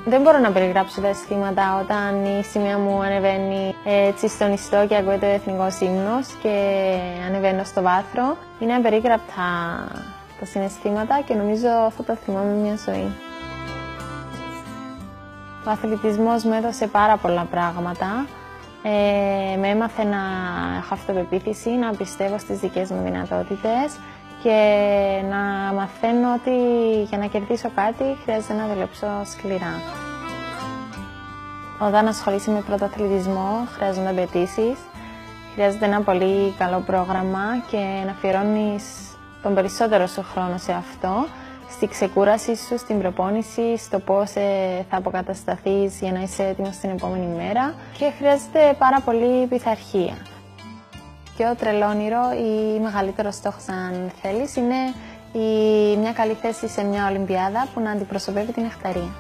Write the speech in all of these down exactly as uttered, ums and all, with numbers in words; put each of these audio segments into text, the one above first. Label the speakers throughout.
Speaker 1: Δεν μπορώ να περιγράψω τα αισθήματα όταν η σημαία μου ανεβαίνει έτσι στον ιστό και ακούεται ο εθνικός ύμνος και ανεβαίνω στο βάθρο. Είναι απερίγραπτα τα συναισθήματα και νομίζω αυτό το θυμάμαι μια ζωή. Ο αθλητισμός μου έδωσε πάρα πολλά πράγματα. Ε, με έμαθε να έχω αυτοπεποίθηση, να πιστεύω στις δικές μου δυνατότητες και να μαθαίνω ότι για να κερδίσω κάτι χρειάζεται να δουλέψω σκληρά. Όταν ασχολείσαι με πρωταθλητισμό χρειάζονται απαιτήσεις, χρειάζεται ένα πολύ καλό πρόγραμμα και να αφιερώνεις τον περισσότερο σου χρόνο σε αυτό, στη ξεκούραση σου, στην προπόνηση, στο πώς ε, θα αποκατασταθείς για να είσαι έτοιμος την επόμενη μέρα και χρειάζεται πάρα πολύ πειθαρχία. Πιο τρελό όνειρο ή μεγαλύτερο στόχος, αν θέλεις, είναι η, μια καλή θέση σε μια Ολυμπιάδα που να αντιπροσωπεύει την νεκταρία.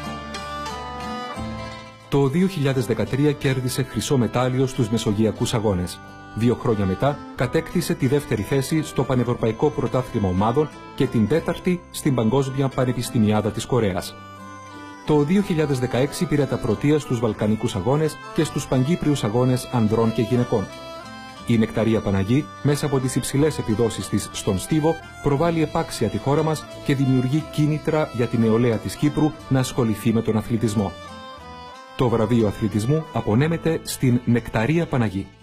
Speaker 2: Το δύο χιλιάδες δεκατρία κέρδισε χρυσό μετάλλιο στους Μεσογειακούς Αγώνες. Δύο χρόνια μετά κατέκτησε τη δεύτερη θέση στο Πανευρωπαϊκό Πρωτάθλημα Ομάδων και την τέταρτη στην Παγκόσμια Πανεπιστημιάδα της Κορέας. Το δύο χιλιάδες δεκαέξι πήρε τα πρωτεία στους Βαλκανικούς Αγώνες και στους Παγκύπριους Αγώνες Ανδρών και Γυναικών. Η Νεκταρία Παναγή, μέσα από τις υψηλές επιδόσεις της στον στίβο, προβάλλει επάξια τη χώρα μας και δημιουργεί κίνητρα για την νεολαία της Κύπρου να ασχοληθεί με τον αθλητισμό. Το βραβείο αθλητισμού απονέμεται στην Νεκταρία Παναγή.